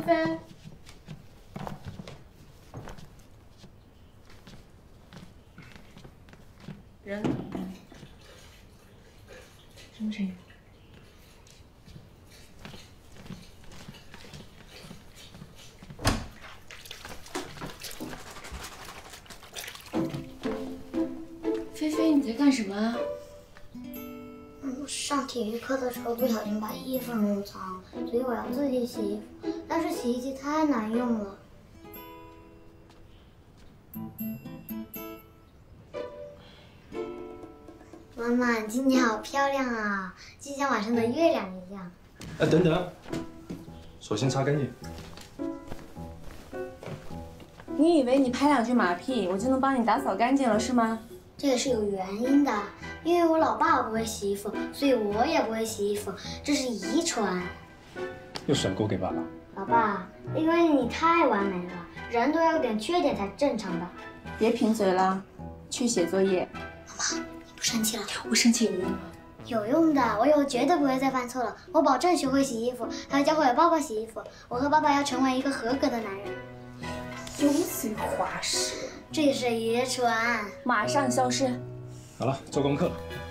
菲。人呢？什么声音？菲菲，你在干什么啊？ 上体育课的时候不小心把衣服弄脏了，所以我要自己洗衣服，但是洗衣机太难用了。妈妈，你今天好漂亮啊，就像晚上的月亮一样。 哎，等等，手先擦干净。 你以为你拍2句马屁，我就能帮你打扫干净了是吗？ 这个是有原因的，因为我老爸不会洗衣服，所以我也不会洗衣服，这是遗传。 又甩锅给爸爸。 老爸，因为你太完美了，人都要有点缺点才正常的。 别贫嘴了，去写作业。 妈妈，你不生气了？ 我生气有用吗？ 有用的，我以后绝对不会再犯错了。我保证学会洗衣服，还要教会我爸爸洗衣服。我和爸爸要成为一个合格的男人。 油嘴滑舌， 这是遗传。 马上消失。 好了，做功课。